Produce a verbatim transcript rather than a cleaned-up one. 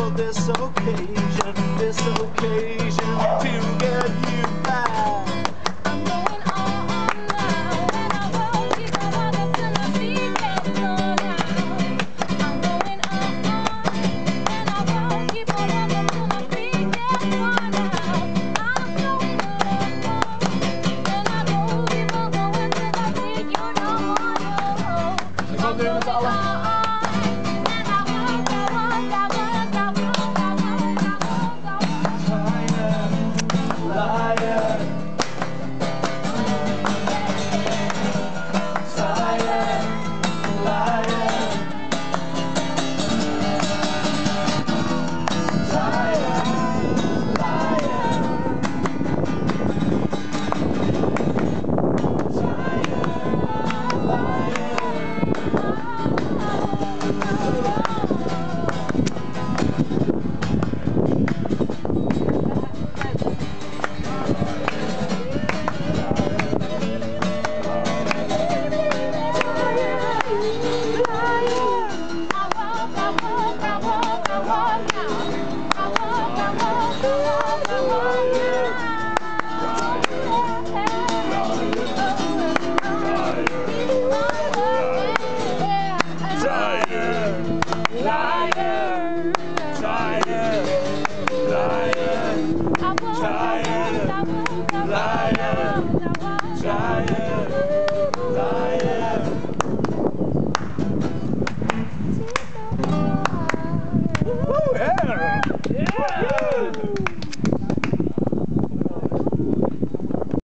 for this occasion, this occasion to get you back. I'm going on now, and I won't keep on walking till my feet get worn out. I'm going on, and I won't keep on walking till my feet get worn out. I'm going on, and I won't keep on going till I think you don't want to. I'm going on. Liar, liar, liar.